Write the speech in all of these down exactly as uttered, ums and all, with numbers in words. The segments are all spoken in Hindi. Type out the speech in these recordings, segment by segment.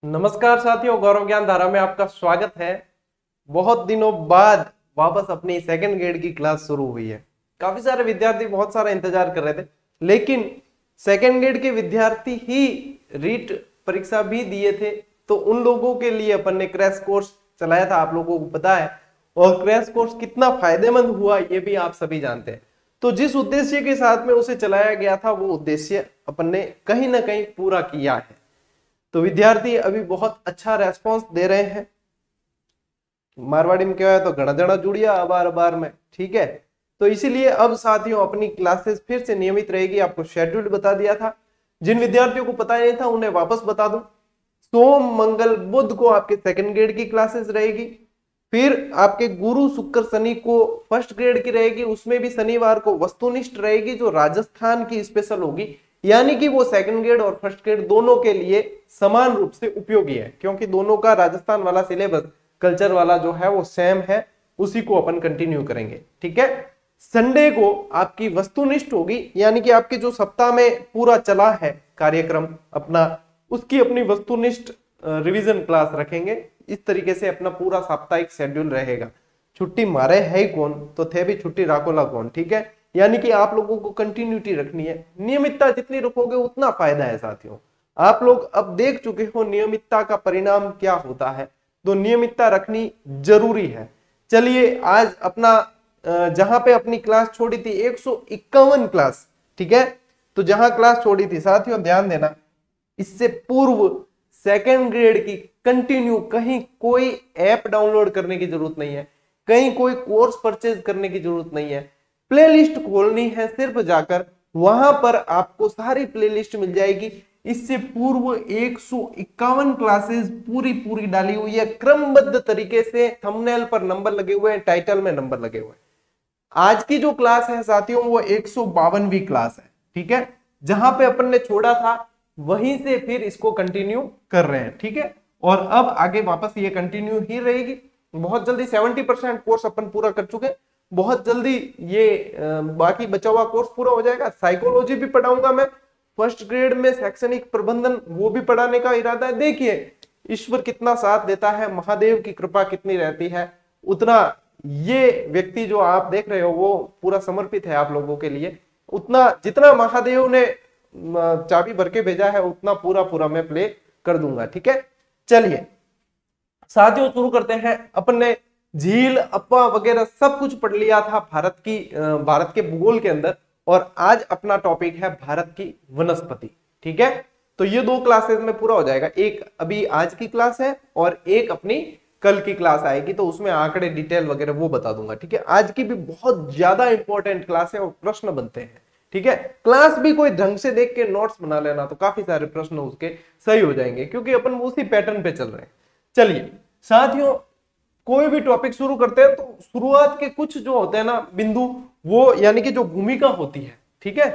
नमस्कार साथियों, गौरव ज्ञान धारा में आपका स्वागत है। बहुत दिनों बाद वापस अपनी सेकंड ग्रेड की क्लास शुरू हुई है। काफी सारे विद्यार्थी बहुत सारा इंतजार कर रहे थे, लेकिन सेकंड ग्रेड के विद्यार्थी ही रीट परीक्षा भी दिए थे, तो उन लोगों के लिए अपन ने क्रैश कोर्स चलाया था, आप लोगों को पता है। और क्रैश कोर्स कितना फायदेमंद हुआ ये भी आप सभी जानते हैं। तो जिस उद्देश्य के साथ में उसे चलाया गया था, वो उद्देश्य अपन ने कहीं ना कहीं पूरा किया है। तो विद्यार्थी अभी बहुत अच्छा रेस्पॉन्स दे रहे हैं। मारवाड़ी में क्या है तो घना जना जुड़िया अबार अबार में, ठीक है। तो इसीलिए अब साथियों अपनी क्लासेस फिर से नियमित रहेगी। आपको शेड्यूल बता दिया था, जिन विद्यार्थियों को पता नहीं था उन्हें वापस बता दूं। सोम मंगल बुध को आपके सेकंड ग्रेड की क्लासेस रहेगी, फिर आपके गुरु शुक्र शनि को फर्स्ट ग्रेड की रहेगी। उसमें भी शनिवार को वस्तुनिष्ठ रहेगी, जो राजस्थान की स्पेशल होगी, यानी कि वो सेकंड ग्रेड और फर्स्ट ग्रेड दोनों के लिए समान रूप से उपयोगी है, क्योंकि दोनों का राजस्थान वाला सिलेबस कल्चर वाला जो है वो सेम है, उसी को अपन कंटिन्यू करेंगे, ठीक है। संडे को आपकी वस्तुनिष्ठ होगी, यानी कि आपके जो सप्ताह में पूरा चला है कार्यक्रम अपना, उसकी अपनी वस्तुनिष्ठ रिवीजन क्लास रखेंगे। इस तरीके से अपना पूरा साप्ताहिक शेड्यूल रहेगा। छुट्टी मारे है कौन, तो थे भी छुट्टी राकोला कौन, ठीक है। यानी कि आप लोगों को कंटिन्यूटी रखनी है। नियमितता जितनी रखोगे उतना फायदा है साथियों। आप लोग अब देख चुके हो नियमितता का परिणाम क्या होता है, तो नियमितता रखनी जरूरी है। चलिए आज अपना जहां पे अपनी क्लास छोड़ी थी एक सौ इक्यावन क्लास, ठीक है। तो जहां क्लास छोड़ी थी साथियों ध्यान देना, इससे पूर्व सेकेंड ग्रेड की कंटिन्यू कहीं कोई ऐप डाउनलोड करने की जरूरत नहीं है, कहीं कोई कोर्स परचेज करने की जरूरत नहीं है। प्लेलिस्ट खोलनी है सिर्फ जाकर, वहां पर आपको सारी प्लेलिस्ट मिल जाएगी। इससे पूर्व एक सौ इक्यावन क्लासेस पूरी पूरी डाली हुई है, क्रमबद्ध तरीके से थंबनेल पर नंबर लगे हुए हैं, टाइटल में नंबर लगे हुए हैं। आज की जो क्लास है साथियों वो एक सौ बावनवीं क्लास है, ठीक है। जहां पे अपन ने छोड़ा था वहीं से फिर इसको कंटिन्यू कर रहे हैं, ठीक है। और अब आगे वापस ये कंटिन्यू ही रहेगी। बहुत जल्दी सत्तर परसेंट कोर्स अपन पूरा कर चुके, बहुत जल्दी ये बाकी बचा हुआ कोर्स पूरा हो जाएगा। साइकोलॉजी भी पढ़ाऊंगा मैं, फर्स्ट ग्रेड में शैक्षणिक प्रबंधन वो भी पढ़ाने का इरादा है। देखिए ईश्वर कितना साथ देता है, महादेव की कृपा कितनी रहती है, उतना ये व्यक्ति जो आप देख रहे हो वो पूरा समर्पित है आप लोगों के लिए। उतना जितना महादेव ने चाबी भर के भेजा है उतना पूरा पूरा मैं प्ले कर दूंगा, ठीक है। चलिए साथियों शुरू करते हैं। अपन ने झील अप्पा वगैरह सब कुछ पढ़ लिया था भारत की भारत के भूगोल के अंदर, और आज अपना टॉपिक है भारत की वनस्पति, ठीक है। तो ये दो क्लासेस में पूरा हो जाएगा। एक अभी आज की क्लास है और एक अपनी कल की क्लास आएगी, तो उसमें आंकड़े डिटेल वगैरह वो बता दूंगा, ठीक है। आज की भी बहुत ज्यादा इंपॉर्टेंट क्लास है और प्रश्न बनते हैं, ठीक है। क्लास भी कोई ढंग से देख के नोट्स बना लेना, तो काफी सारे प्रश्न उसके सही हो जाएंगे, क्योंकि अपन उसी पैटर्न पे चल रहे हैं। चलिए साथियों कोई भी टॉपिक शुरू करते हैं तो शुरुआत के कुछ जो होते हैं ना बिंदु, वो यानी कि जो भूमिका होती है, ठीक है,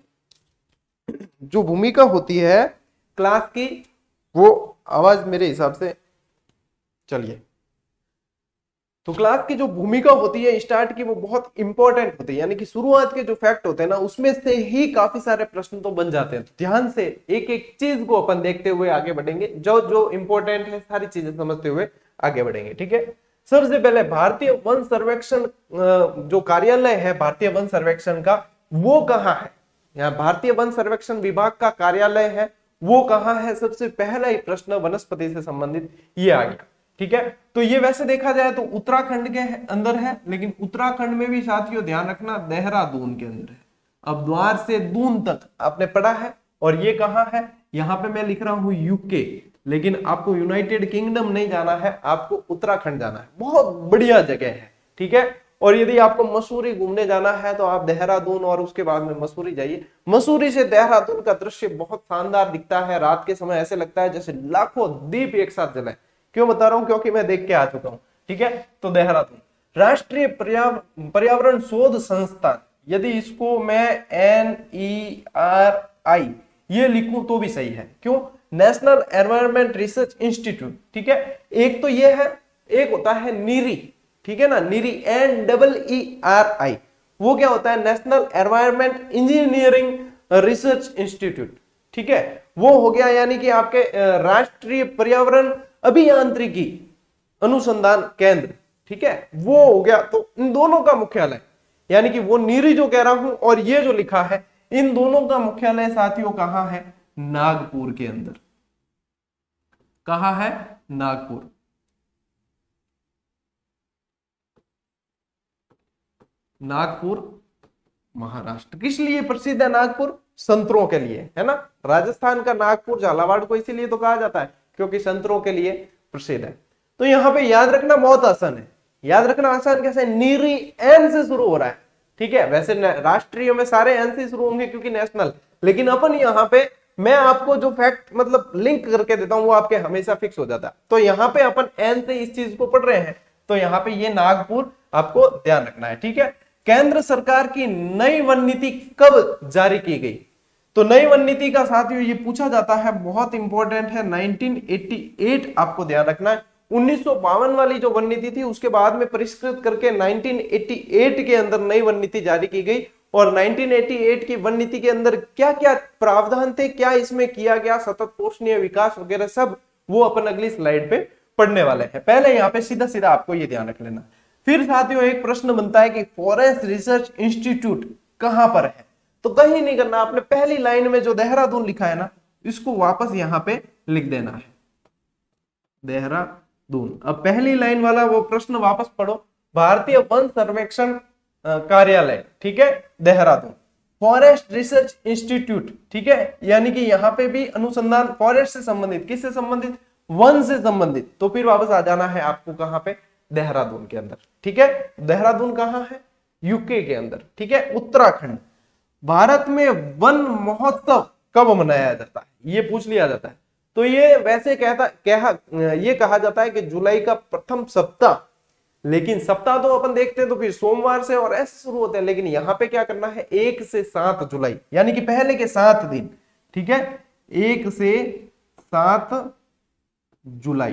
जो भूमिका होती है क्लास की, वो आवाज मेरे हिसाब से, चलिए, तो क्लास की जो भूमिका होती है स्टार्ट की वो बहुत इंपॉर्टेंट होती है। यानी कि शुरुआत के जो फैक्ट होते हैं ना उसमें से ही काफी सारे प्रश्न तो बन जाते हैं। तो ध्यान से एक एक चीज को अपन देखते हुए आगे बढ़ेंगे, जो जो इंपॉर्टेंट है सारी चीजें समझते हुए आगे बढ़ेंगे, ठीक है। सबसे पहले भारतीय वन सर्वेक्षण जो कार्यालय है भारतीय वन सर्वेक्षण का, वो कहाँ है। यहाँ भारतीय वन सर्वेक्षण विभाग का कार्यालय है, वो कहाँ है। सबसे पहला ही प्रश्न वनस्पति से संबंधित ये आ गया, ठीक है। तो ये वैसे देखा जाए तो उत्तराखंड के अंदर है, लेकिन उत्तराखंड में भी साथियों ध्यान रखना देहरादून के अंदर है। अब द्वार से दून तक आपने पढ़ा है, और ये कहाँ है, यहाँ पे मैं लिख रहा हूं यूके, लेकिन आपको यूनाइटेड किंगडम नहीं जाना है, आपको उत्तराखंड जाना है। बहुत बढ़िया जगह है, ठीक है। और यदि आपको मसूरी घूमने जाना है तो आप देहरादून और उसके बाद में मसूरी जाइए। मसूरी से देहरादून का दृश्य बहुत शानदार दिखता है। रात के समय ऐसे लगता है जैसे लाखों दीप एक साथ जले। क्यों बता रहा हूं, क्योंकि मैं देख के आ चुका हूं, ठीक है। तो देहरादून राष्ट्रीय पर्यावरण शोध संस्थान, यदि इसको मैं एन ई आर आई ये लिखूं तो भी सही है। क्यों, नेशनल एनवायरमेंट रिसर्च इंस्टीट्यूट, ठीक है। एक तो ये है, एक होता है नीरी, ठीक है ना, NEERI N double E R I, वो क्या होता है, National Environment Engineering Research Institute. ठीक है, वो हो गया यानी कि आपके राष्ट्रीय पर्यावरण अभियांत्रिकी अनुसंधान केंद्र, ठीक है, वो हो गया। तो इन दोनों का मुख्यालय यानी कि वो नीरी जो कह रहा हूं और ये जो लिखा है, इन दोनों का मुख्यालय साथियों कहां है? नागपुर के अंदर। कहां है? नागपुर। नागपुर महाराष्ट्र। किस लिए प्रसिद्ध है नागपुर? संतरों के लिए, है ना। राजस्थान का नागपुर झालावाड़ को इसीलिए तो कहा जाता है क्योंकि संतरों के लिए प्रसिद्ध है। तो यहां पे याद रखना बहुत आसान है। याद रखना आसान कैसे? नीरी एन से शुरू हो रहा है, ठीक है। वैसे राष्ट्रीय में सारे एन से शुरू होंगे क्योंकि नेशनल, लेकिन अपन यहाँ पे मैं आपको जो फैक्ट मतलब लिंक करके देता हूं वो आपके हमेशा फिक्स हो जाता है। तो यहाँ पे अपन एन से इस चीज को पढ़ रहे हैं, तो यहाँ पे ये नागपुर आपको ध्यान रखना है, ठीक है। केंद्र सरकार की नई वन नीति कब जारी की गई? तो नई वन नीति का साथियों ये पूछा जाता है, बहुत इंपॉर्टेंट है, नाइनटीन एटी एट आपको ध्यान रखना है। उन्नीस सौ बावन वाली जो वन नीति थी उसके बाद में परिष्कृत करके नाइनटीन एटी एट के अंदर नई वन नीति जारी की गई। और नाइनटीन एटी एट की वन नीति के अंदर क्या क्या प्रावधान थे, क्या इसमें किया गया, सतत पोषणीय विकास वगैरह सब वो अपन अगली स्लाइड पे पढ़ने वाले हैं। पहले यहाँ पे सीधा सीधा आपको ये ध्यान रख लेना। फिर साथियों एक प्रश्न बनता है कि फॉरेस्ट रिसर्च इंस्टीट्यूट कहां पर है? तो कहीं नहीं करना, आपने पहली लाइन में जो देहरादून लिखा है ना, इसको वापस यहां पे लिख देना है, देहरादून। अब पहली लाइन वाला वो प्रश्न वापस पढ़ो, भारतीय वन सर्वेक्षण कार्यालय, ठीक है, देहरादून। फॉरेस्ट रिसर्च इंस्टीट्यूट, ठीक है, यानी कि यहाँ पे भी अनुसंधान फॉरेस्ट से संबंधित, किससे संबंधित? वन से संबंधित। तो फिर वापस आ जाना है आपको कहां पे? देहरादून के अंदर, ठीक है। देहरादून कहां है? यूके के अंदर, ठीक है, उत्तराखंड। भारत में वन महोत्सव कब मनाया जाता है? ये पूछ लिया जाता है। तो ये वैसे कहता कहा ये कहा जाता है कि जुलाई का प्रथम सप्ताह, लेकिन सप्ताह तो अपन देखते हैं तो फिर सोमवार से और ऐसे शुरू होते हैं, लेकिन यहाँ पे क्या करना है? एक से सात जुलाई, यानी कि पहले के सात दिन, ठीक है, एक से सात जुलाई।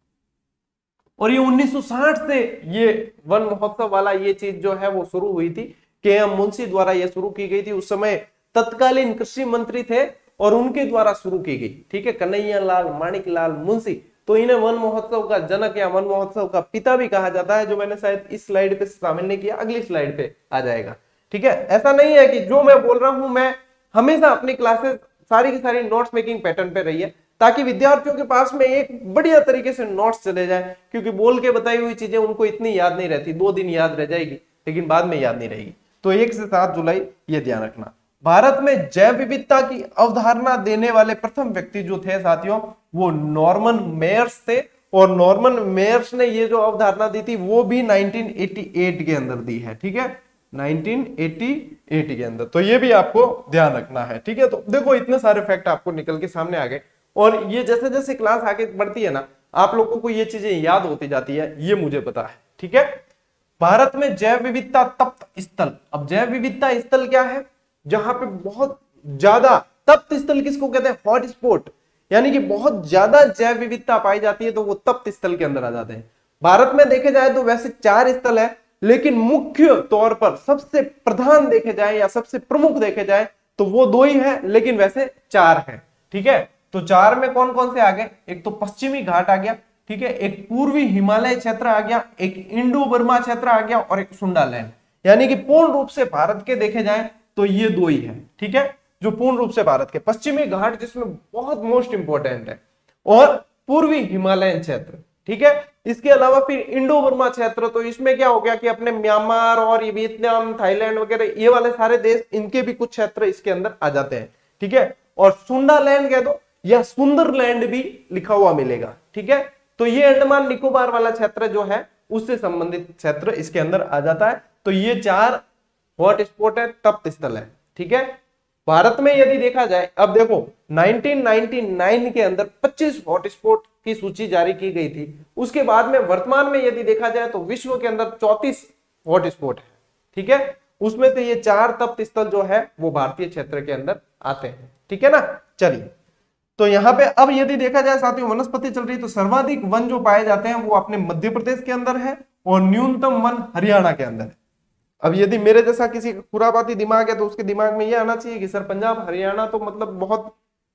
और ये उन्नीस सौ साठ से ये वन महोत्सव वाला ये चीज जो है वो शुरू हुई थी, के एम मुंशी द्वारा ये शुरू की गई थी। उस समय तत्कालीन कृषि मंत्री थे और उनके द्वारा शुरू की गई, ठीक है, कन्हैया लाल माणिक लाल मुंशी। तो इन्हें वन महोत्सव का जनक या वन महोत्सव का पिता भी कहा जाता है, जो मैंने शायद इस स्लाइड पे शामिल नहीं किया, अगली स्लाइड पे आ जाएगा, ठीक है। ऐसा नहीं है कि जो मैं बोल रहा हूं, मैं हमेशा अपनी क्लासेस सारी की सारी नोट्स मेकिंग पैटर्न पे रही है, ताकि विद्यार्थियों के पास में एक बढ़िया तरीके से नोट्स चले जाए, क्योंकि बोल के बताई हुई चीजें उनको इतनी याद नहीं रहती, दो दिन याद रह जाएगी लेकिन बाद में याद नहीं रहेगी। तो एक से सात जुलाई ये ध्यान रखना। भारत में जैव विविधता की अवधारणा देने वाले प्रथम व्यक्ति जो थे साथियों, वो नॉर्मन मेयर्स थे। और नॉर्मन मेयर्स ने ये जो अवधारणा दी थी वो भी नाइनटीन एटी एट के अंदर दी है, ठीक है, नाइनटीन एटी एट के अंदर। तो ये भी आपको ध्यान रखना है, ठीक है। तो देखो इतने सारे फैक्ट आपको निकल के सामने आ गए, और ये जैसे जैसे क्लास आगे बढ़ती है ना, आप लोगों को ये चीजें याद होती जाती है, ये मुझे पता है, ठीक है। भारत में जैव विविधता तप्त स्थल। अब जैव विविधता स्थल क्या है? जहां पे बहुत ज्यादा, तप्त स्थल किसको कहते हैं? हॉट स्पॉट, यानी कि बहुत ज्यादा जैव विविधता पाई जाती है, तो वो तप्त स्थल के अंदर आ जाते हैं। भारत में देखे जाए तो वैसे चार स्थल है, लेकिन मुख्य तौर पर सबसे प्रधान देखे जाए या सबसे प्रमुख देखे जाए तो वो दो ही है, लेकिन वैसे चार है, ठीक है। तो चार में कौन कौन से आ गए? एक तो पश्चिमी घाट आ गया, ठीक है, एक पूर्वी हिमालय क्षेत्र आ गया, एक इंडो बर्मा क्षेत्र आ गया, और एक सुंडालैंड। यानी कि पूर्ण रूप से भारत के देखे जाए तो ये दो ही है, ठीक है, जो पूर्ण रूप से भारत के। पश्चिमी घाट जिसमें बहुत मोस्ट इंपोर्टेंट है, और पूर्वी हिमालयन क्षेत्र, ठीक है। इसके अलावा फिर इंडो बर्मा क्षेत्र, तो इसमें क्या हो गया कि अपने म्यांमार और ये वियतनाम, थाईलैंड वगैरह ये वाले सारे देश, इनके भी कुछ क्षेत्र इसके अंदर आ जाते हैं, ठीक है। और सुंडालैंड कह दो या सुंदरलैंड भी लिखा हुआ मिलेगा, ठीक है। तो ये अंडमान निकोबार वाला क्षेत्र जो है उससे संबंधित क्षेत्र इसके अंदर आ जाता है। तो ये चार हॉट स्पॉट है, तप्त स्थल है, ठीक है। भारत में यदि देखा जाए, अब देखो नाइनटीन नाइनटी नाइन के अंदर पच्चीस हॉट स्पॉट की सूची जारी की गई थी। उसके बाद में वर्तमान में यदि देखा जाए तो विश्व के अंदर चौंतीस हॉट स्पॉट है, ठीक है। उसमें से ये चार तप्त स्थल जो है वो भारतीय क्षेत्र के अंदर आते हैं, ठीक है ना। चलिए, तो यहाँ पे अब यदि देखा जाए साथियों, वनस्पति चल रही, तो सर्वाधिक वन जो पाए जाते हैं वो अपने मध्य प्रदेश के अंदर है, और न्यूनतम वन हरियाणा के अंदर है। अब यदि मेरे जैसा किसी खुरापाती दिमाग है तो उसके दिमाग में ये आना चाहिए कि सर पंजाब हरियाणा तो मतलब बहुत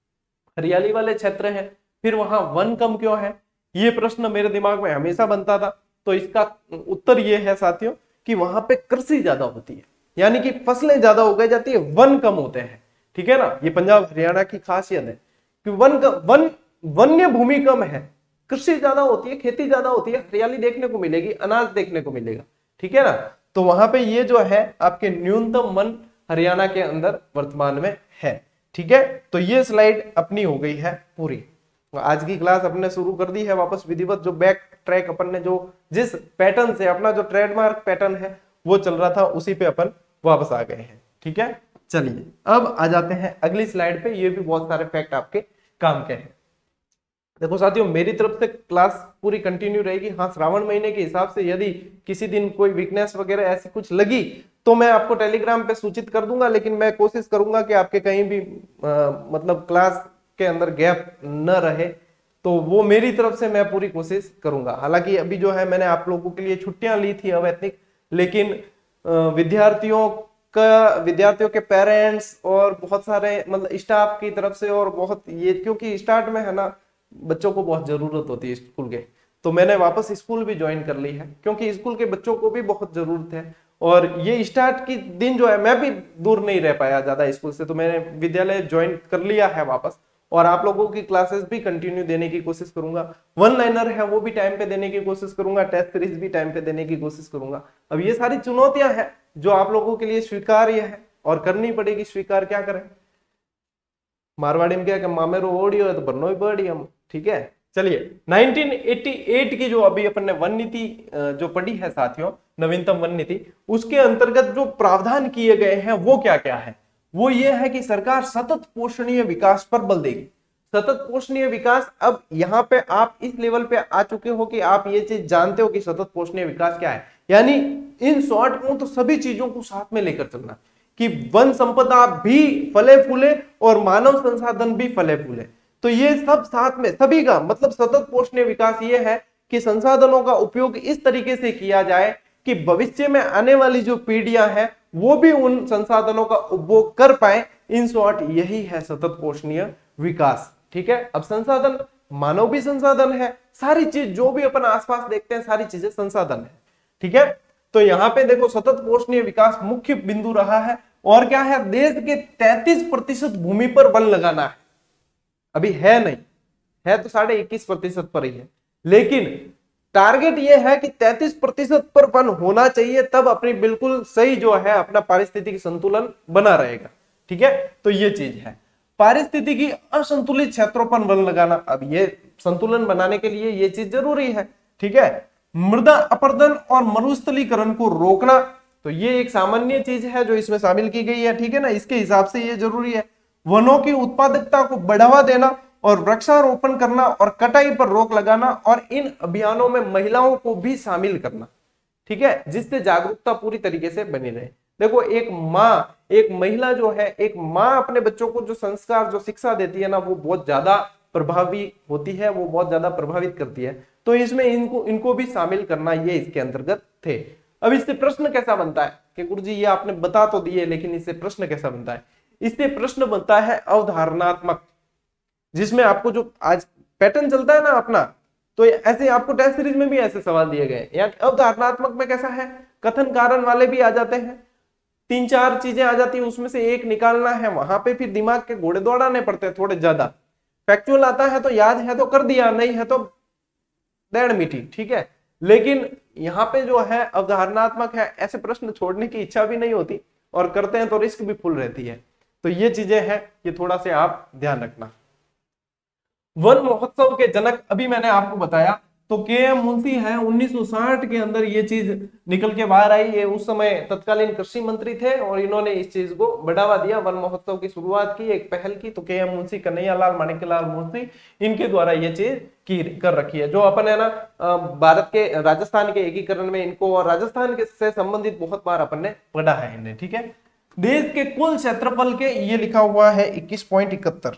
हरियाली वाले क्षेत्र हैं, फिर वहां वन कम क्यों है? ये प्रश्न मेरे दिमाग में हमेशा बनता था। तो इसका उत्तर ये है साथियों कि वहां पे कृषि ज्यादा होती है, यानी कि फसलें ज्यादा उगाई जाती है, वन कम होते हैं। ठीक है ना, ये पंजाब हरियाणा की खासियत है कि वन वन वन्य भूमि कम है, कृषि ज्यादा होती है, खेती ज्यादा होती है, हरियाली देखने को मिलेगी, अनाज देखने को मिलेगा। ठीक है ना, तो वहां पे ये जो है आपके न्यूनतम वन हरियाणा के अंदर वर्तमान में है। ठीक है, तो ये स्लाइड अपनी हो गई है पूरी। आज की क्लास अपने शुरू कर दी है वापस विधिवत, जो बैक ट्रैक अपन ने जो जिस पैटर्न से अपना जो ट्रेडमार्क पैटर्न है वो चल रहा था उसी पे अपन वापस आ गए हैं। ठीक है, चलिए अब आ जाते हैं अगली स्लाइड पे। ये भी बहुत सारे फैक्ट आपके काम के हैं। देखो साथियों, मेरी तरफ से क्लास पूरी कंटिन्यू रहेगी। हाँ, श्रावण महीने के हिसाब से यदि किसी दिन कोई वीकनेस वगैरह ऐसी कुछ लगी तो मैं आपको टेलीग्राम पे सूचित कर दूंगा, लेकिन मैं कोशिश करूंगा कि आपके कहीं भी आ, मतलब क्लास के अंदर गैप न रहे, तो वो मेरी तरफ से मैं पूरी कोशिश करूंगा। हालांकि अभी जो है मैंने आप लोगों के लिए छुट्टियां ली थी अवैतनिक, लेकिन विद्यार्थियों का विद्यार्थियों के पेरेंट्स और बहुत सारे मतलब स्टाफ की तरफ से, और बहुत ये क्योंकि स्टार्ट में है ना बच्चों को बहुत जरूरत होती है स्कूल के, तो मैंने वापस स्कूल भी ज्वाइन कर ली है क्योंकि स्कूल के बच्चों को भी बहुत जरूरत है। और ये स्टार्ट की दिन जो है मैं भी दूर नहीं रह पाया ज्यादा स्कूल से, तो मैंने विद्यालय ज्वाइन कर लिया है वापस, और आप लोगों की क्लासेस भी कंटिन्यू देने की कोशिश करूंगा। वन लाइनर है वो भी टाइम पे देने की कोशिश करूंगा, टेस्ट सीरीज भी टाइम पे देने की कोशिश करूंगा। अब ये सारी चुनौतियां हैं जो आप लोगों के लिए स्वीकार्य है और करनी पड़ेगी। स्वीकार क्या करें, मारवाड़ी में क्या कि मामेरो ओडियो है तो बननो ही पड़ी हम। ठीक है, चलिए नाइनटीन एटी एट की जो अभी अपन ने वन नीति जो पढ़ी है साथियों, नवीनतम वन नीति, उसके अंतर्गत जो प्रावधान किए गए हैं वो क्या क्या है? वो ये है कि सरकार सतत पोषणीय विकास पर बल देगी। सतत पोषणीय विकास, अब यहाँ पे आप इस लेवल पे आ चुके हो कि आप ये चीज जानते हो कि सतत पोषणीय विकास क्या है। यानी इन शॉर्ट में तो सभी चीजों को साथ में लेकर चलना कि वन संपदा भी फले फूले और मानव संसाधन भी फले फूले, तो ये सब साथ में सभी का मतलब सतत पोषणीय विकास ये है कि संसाधनों का उपयोग इस तरीके से किया जाए कि भविष्य में आने वाली जो पीढ़ियां हैं वो भी उन संसाधनों का उपभोग कर पाए। इन शॉर्ट यही है सतत पोषणीय विकास। ठीक है, अब संसाधन मानव भी संसाधन है, सारी चीज जो भी अपन आसपास देखते हैं सारी चीजें संसाधन है। ठीक है, तो यहाँ पे देखो सतत पोषणीय विकास मुख्य बिंदु रहा है। और क्या है, देश के तैंतीस प्रतिशत भूमि पर वन लगाना है। अभी है नहीं, है तो साढ़े इक्कीस प्रतिशत पर ही है, लेकिन टारगेट ये है कि तैंतीस प्रतिशत पर वन होना चाहिए, तब अपनी बिल्कुल सही जो है अपना पारिस्थितिकी संतुलन बना रहेगा। ठीक है, तो ये चीज है पारिस्थितिकी असंतुलित क्षेत्रों पर वन लगाना। अब ये संतुलन बनाने के लिए ये चीज जरूरी है। ठीक है, मृदा अपरदन और मरुस्थलीकरण को रोकना, तो ये एक सामान्य चीज है जो इसमें शामिल की गई है। ठीक है ना, इसके हिसाब से ये जरूरी है। वनों की उत्पादकता को बढ़ावा देना और वृक्षारोपण करना और कटाई पर रोक लगाना, और इन अभियानों में महिलाओं को भी शामिल करना। ठीक है, जिससे जागरूकता पूरी तरीके से बनी रहे। देखो एक माँ, एक महिला जो है, एक माँ अपने बच्चों को जो संस्कार जो शिक्षा देती है ना, वो बहुत ज्यादा प्रभावी होती है, वो बहुत ज्यादा प्रभावित करती है। तो इसमें इनको इनको भी शामिल करना ये इसके अंतर्गत थे। अब इससे प्रश्न कैसा बनता है कि गुरुजी ये आपने बता तो दिए, लेकिन इससे प्रश्न कैसा बनता है? इससे प्रश्न बनता है अवधारणात्मक, जिसमें आपको जो आज पैटर्न चलता है ना अपना, तो ऐसे आपको टेस्ट सीरीज में भी ऐसे सवाल दिए गए। यानी अवधारणात्मक में कैसा है, कथन कारण वाले भी आ जाते हैं, तीन चार चीजें आ जाती है, उसमें से एक निकालना है। वहां पे फिर दिमाग के घोड़े दौड़ाने पड़ते हैं थोड़े ज्यादा। फैक्चुअल आता है तो याद है तो कर दिया, नहीं है तो डेढ़ मीठी। ठीक है, लेकिन यहाँ पे जो है अवधारणात्मक है, ऐसे प्रश्न छोड़ने की इच्छा भी नहीं होती, और करते हैं तो रिस्क भी फुल रहती है। तो ये चीजें हैं, ये थोड़ा से आप ध्यान रखना। वन महोत्सव के जनक अभी मैंने आपको बताया तो के एम मुंशी है। उन्नीस सौ साठ के अंदर ये चीज निकल के बाहर आई। ये उस समय तत्कालीन कृषि मंत्री थे और इन्होंने इस चीज को बढ़ावा दिया, वन महोत्सव की शुरुआत की, एक पहल की। तो के एम मुंशी, कन्हैयालाल माणिक्यलाल मुंशी, इनके द्वारा ये चीज की कर रखी है। जो अपन है ना भारत के राजस्थान के एकीकरण में इनको और राजस्थान के से संबंधित बहुत बार अपन ने पढ़ा है इन्हें। ठीक है, देश के कुल क्षेत्रफल के ये लिखा हुआ है इक्कीस पॉइंट इकहत्तर।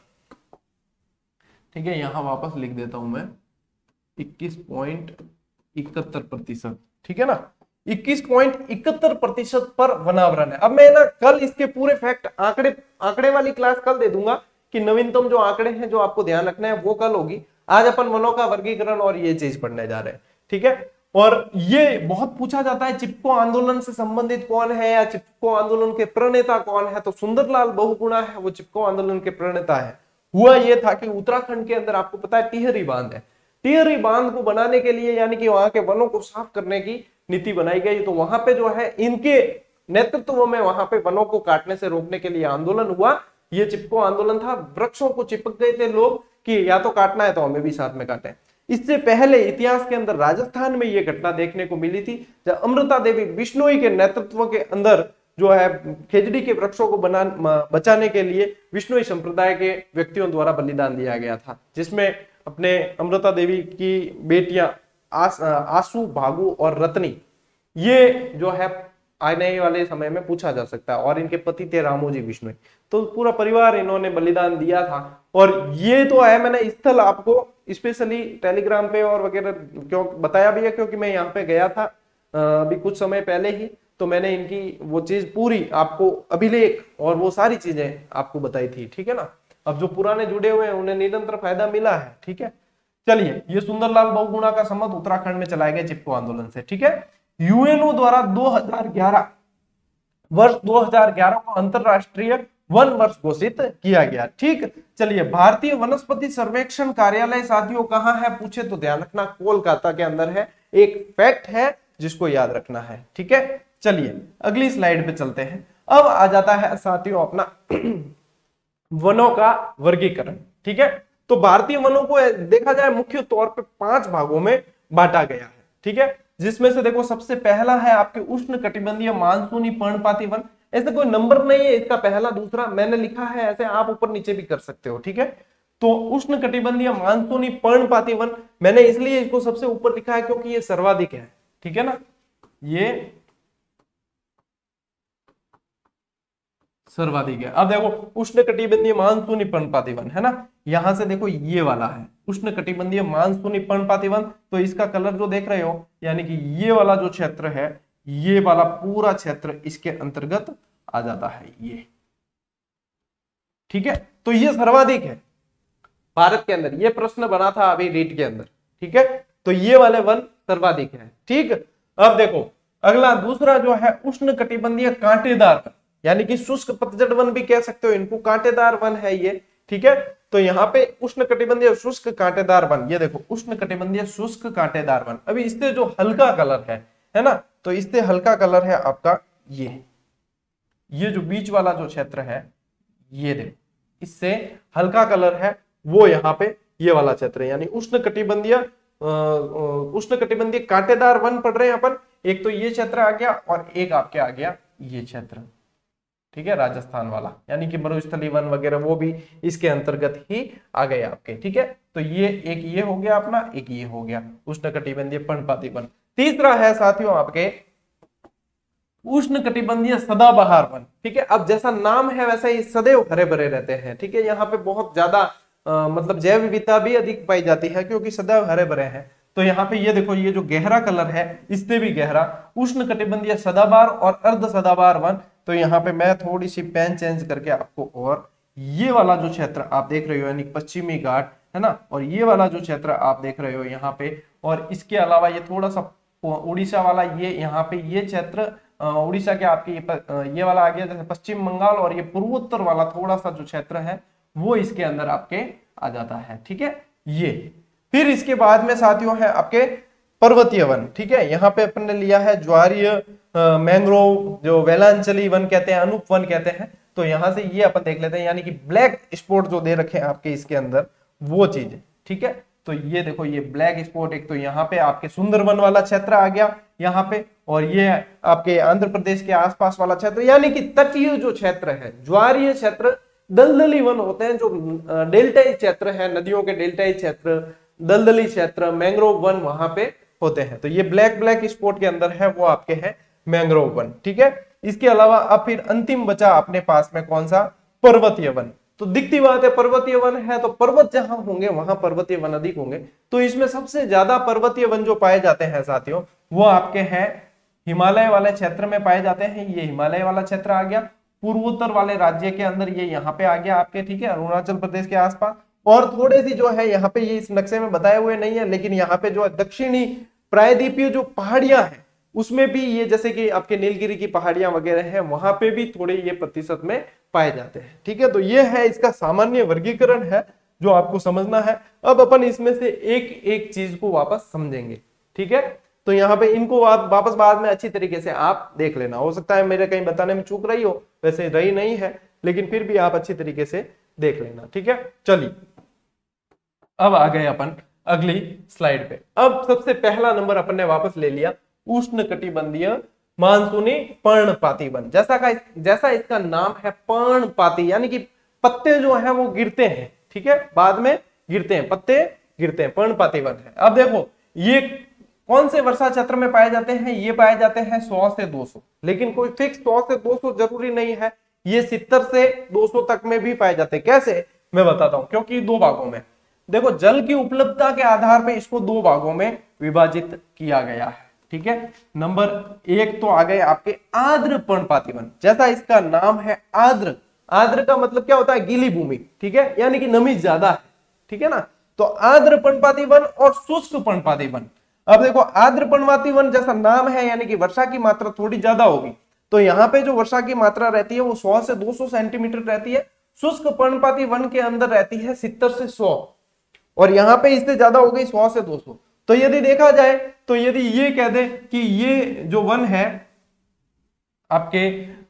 ठीक है, यहां वापस लिख देता हूं मैं इक्कीस पॉइंट इकहत्तर प्रतिशत। ठीक है ना, इक्कीस पॉइंट इकहत्तर प्रतिशत पर वनावरण है। अब मैं ना कल इसके पूरे फैक्ट आंकड़े आंकड़े वाली क्लास कल दे दूंगा कि नवीनतम जो आंकड़े हैं जो आपको ध्यान रखना है वो कल होगी। आज अपन वनों का वर्गीकरण और ये चीज पढ़ने जा रहे हैं, ठीक है। और ये बहुत पूछा जाता है चिपको आंदोलन से संबंधित कौन है या चिपको आंदोलन के प्रणेता कौन है, तो सुंदरलाल बहुगुणा है वो चिपको आंदोलन के प्रणेता है। हुआ ये था कि उत्तराखंड के अंदर आपको पता है टिहरी बांध है, टिहरी बांध को बनाने के लिए यानी कि वहां के वनों को साफ करने की नीति बनाई गई, तो वहां पे जो है इनके नेतृत्व में वहां पे वनों को काटने से रोकने के लिए आंदोलन हुआ। ये चिपको आंदोलन था, वृक्षों को चिपक गए थे लोग कि या तो काटना है तो हमें भी साथ में काटें। इससे पहले इतिहास के अंदर राजस्थान में यह घटना देखने को मिली थी जब अमृता देवी बिश्नोई के नेतृत्व के अंदर जो है खेजड़ी के वृक्षों को बना बचाने के लिए बिश्नोई संप्रदाय के व्यक्तियों द्वारा बलिदान दिया गया था, जिसमें अपने अमृता देवी की बेटियां आस, आसू, भागू और रत्नी, ये जो है आने वाले समय में पूछा जा सकता है, और इनके पति थे रामोजी बिश्नोई। तो पूरा परिवार इन्होंने बलिदान दिया था। और ये तो है, मैंने स्थल आपको स्पेशली टेलीग्राम पे और वगैरह क्यों बताया भी है, क्योंकि मैं यहाँ पे गया था अभी कुछ समय पहले ही, तो मैंने इनकी वो चीज पूरी आपको अभिलेख और वो सारी चीजें आपको बताई थी, ठीक है ना। अब जो पुराने जुड़े हुए हैं उन्हें निरंतर फायदा मिला है, ठीक है। चलिए, ये सुंदरलाल बहुगुणा का संबंध उत्तराखंड में चलाए गए चिपको आंदोलन से, ठीक है। यूएनओ द्वारा दो हज़ार ग्यारह वर्ष दो हज़ार ग्यारह को अंतरराष्ट्रीय वन वर्ष घोषित किया गया, ठीक। चलिए, भारतीय वनस्पति सर्वेक्षण कार्यालय साथियों कहाँ है पूछे तो ध्यान रखना कोलकाता के अंदर है। एक फैक्ट है जिसको याद रखना है, ठीक है। चलिए अगली स्लाइड पे चलते हैं। अब आ जाता है साथियों अपना वनों का वर्गीकरण, ठीक है। तो भारतीय वनों को देखा जाए मुख्य तौर पे पांच भागों में बांटा गया है, ठीक है। जिसमें से देखो सबसे पहला है आपके उष्ण कटिबंधीय मानसूनी पर्णपाती वन। ऐसे कोई नंबर नहीं है इसका, पहला दूसरा मैंने लिखा है ऐसे, आप ऊपर नीचे भी कर सकते हो, ठीक है। तो उष्ण कटिबंधीय मानसूनी पर्णपाती वन मैंने इसलिए इसको सबसे ऊपर लिखा है क्योंकि ये सर्वाधिक है, ठीक है ना। ये सर्वाधिक है। अब देखो उष्ण कटिबंधीय मानसूनी पर्णपाती वन है ना, यहां से देखो ये वाला है उष्ण कटिबंधीय मानसूनी पर्णपाती वन, तो इसका कलर जो देख रहे हो यानी कि ये वाला जो क्षेत्र है, ये वाला पूरा क्षेत्र इसके अंतर्गत आ जाता है ये, ठीक है। तो ये सर्वाधिक है भारत के अंदर, ये प्रश्न बना था अभी रीट के अंदर, ठीक है। तो ये वाले वन सर्वाधिक है, ठीक। अब देखो अगला दूसरा जो है उष्ण कटिबंधीय कांटेदार यानी कि शुष्क पतझड़ वन भी कह सकते हो इनको, कांटेदार वन है ये, ठीक है। तो यहाँ पे उष्ण कटिबंधीय शुष्क कांटेदार वन, ये देखो उष्ण कटिबंधीय शुष्क कांटेदार वन। अभी इससे जो हल्का कलर है है ना, तो इससे हल्का कलर है आपका ये ये जो बीच वाला जो क्षेत्र है, ये देखो इससे हल्का कलर है वो यहाँ पे ये वाला क्षेत्र है, यानी उष्ण कटिबंधीय उष्ण कटिबंधीय कांटेदार वन पढ़ रहे हैं अपन। एक तो ये क्षेत्र आ गया और एक आपके आ गया ये क्षेत्र, ठीक है, राजस्थान वाला, यानी कि मरुस्थलीय वन वगैरह वो भी इसके अंतर्गत ही आ गए आपके, ठीक है। तो ये एक ये हो गया अपना, एक ये हो गया उष्ण कटिबंधीय पर्णपाती वन। तीसरा है साथियों आपके उष्ण कटिबंधीय सदाबहार वन, ठीक है। अब जैसा नाम है वैसा ही सदैव हरे भरे रहते हैं, ठीक है। यहाँ पे बहुत ज्यादा मतलब जैव विविधता भी अधिक पाई जाती है क्योंकि सदैव हरे भरे हैं। तो यहाँ पे ये देखो ये जो गहरा कलर है इससे भी गहरा उष्ण कटिबंधीय सदाबहार और अर्ध सदाबहार वन। तो यहाँ पे मैं थोड़ी सी पेन चेंज करके आपको, और ये वाला जो क्षेत्र आप देख रहे हो यानी पश्चिमी घाट है ना, और ये वाला जो क्षेत्र आप देख रहे हो यहाँ पे, और इसके अलावा ये थोड़ा सा उड़ीसा वाला ये यहाँ पे ये क्षेत्र उड़ीसा के आपके ये, ये वाला आ गया जैसे पश्चिम बंगाल, और ये पूर्वोत्तर वाला थोड़ा सा जो क्षेत्र है वो इसके अंदर आपके आ जाता है, ठीक है। ये फिर इसके बाद में साथियों है आपके पर्वतीय वन, ठीक है। यहाँ पे अपन ने लिया है ज्वारीय मैंग्रोव जो वेलांचली वन कहते हैं, अनूप वन कहते हैं। तो यहाँ से ये अपन देख लेते हैं, यानी कि ब्लैक स्पॉट जो दे रखे हैं आपके इसके अंदर वो चीज, ठीक है। तो ये देखो ये ब्लैक स्पॉट, एक तो यहाँ पे आपके सुंदरवन वाला क्षेत्र आ गया यहाँ पे, और ये आपके आंध्र प्रदेश के आसपास वाला क्षेत्र, यानी कि तटीय जो क्षेत्र है, ज्वारीय क्षेत्र, दलदली वन होते हैं जो डेल्टाई क्षेत्र है, नदियों के डेल्टाई क्षेत्र, दलदली क्षेत्र, मैंग्रोव वन वहां पे होते हैं। तो ये ब्लैक ब्लैक स्पॉट के अंदर है वो आपके है मैंग्रोव वन, ठीक है। इसके अलावा अब फिर अंतिम बचा अपने पास में कौन सा, पर्वतीय वन। तो दिखती बात है पर्वतीय वन है तो पर्वत जहां होंगे वहां पर्वतीय वन अधिक होंगे। तो इसमें सबसे ज्यादा पर्वतीय वन जो पाए जाते हैं साथियों वो आपके हैं हिमालय वाले क्षेत्र में पाए जाते हैं, ये हिमालय वाला क्षेत्र आ गया। पूर्वोत्तर वाले राज्य के अंदर ये यहाँ पे आ गया आपके, ठीक है, अरुणाचल प्रदेश के आसपास। और थोड़े सी जो है यहाँ पे ये इस नक्शे में बताए हुए नहीं है, लेकिन यहाँ पे जो है दक्षिणी प्रायद्वीपीय जो पहाड़ियां हैं उसमें भी ये, जैसे कि आपके नीलगिरी की पहाड़ियां वगैरह हैं, वहां पे भी थोड़े ये प्रतिशत में पाए जाते हैं, ठीक है। तो ये है इसका सामान्य वर्गीकरण है जो आपको समझना है। अब अपन इसमें से एक एक चीज को वापस समझेंगे, ठीक है। तो यहाँ पे इनको आप वापस बाद में अच्छी तरीके से आप देख लेना, हो सकता है मेरे कहीं बताने में चूक रही हो, वैसे रही नहीं है, लेकिन फिर भी आप अच्छी तरीके से देख लेना, ठीक है। चलिए अब आ गए अपन अगली स्लाइड पे। अब सबसे पहला नंबर अपन ने वापस ले लिया उष्णकटिबंधीय मानसूनी पर्णपाती वन। जैसा का जैसा इसका नाम है पर्णपाती, यानी कि पत्ते जो है वो गिरते हैं, ठीक है, बाद में गिरते हैं, पत्ते गिरते हैं, पर्णपाती वन है। अब देखो ये कौन से वर्षा क्षेत्र में पाए जाते हैं, ये पाए जाते हैं सौ से दो सौ, लेकिन कोई फिक्स सौ से दो सौ जरूरी नहीं है, ये सत्तर से दो सौ तक में भी पाए जाते हैं। कैसे, मैं बताता हूं, क्योंकि दो भागों में देखो जल की उपलब्धता के आधार पर इसको दो भागों में विभाजित किया गया है, ठीक है। नंबर एक तो आ गए आपके आर्द्र पर्णपाती वन, जैसा इसका नाम है आर्द्र। आर्द्र का मतलब क्या होता है, गीली भूमि, ठीक है, यानी कि नमी ज्यादा है, ठीक है ना। तो आर्द्र पर्णपाती वन और शुष्क पर्णपाती वन। अब देखो आर्द्र पर्णपाती वन जैसा नाम है, यानी कि वर्षा की मात्रा थोड़ी ज्यादा होगी, तो यहाँ पे जो वर्षा की मात्रा रहती है वो सौ से दो सौ सेंटीमीटर रहती है। शुष्क पर्णपाती वन के अंदर रहती है सत्तर से सौ, और यहाँ पे इससे ज्यादा हो गई सौ से दो सौ। तो यदि देखा जाए तो यदि ये कह दे कि ये जो वन है आपके